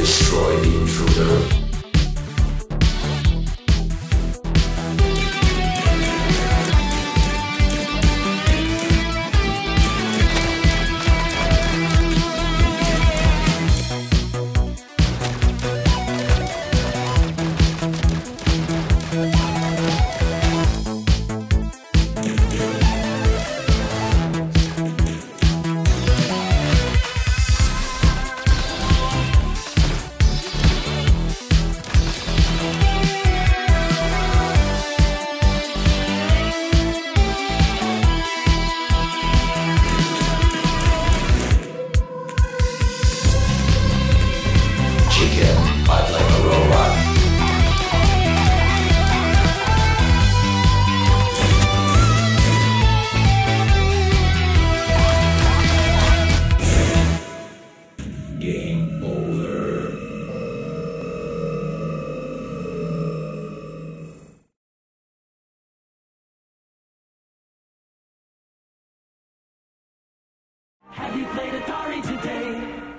Destroy the intruder. Fight like a robot. Game over. Have you played Atari today?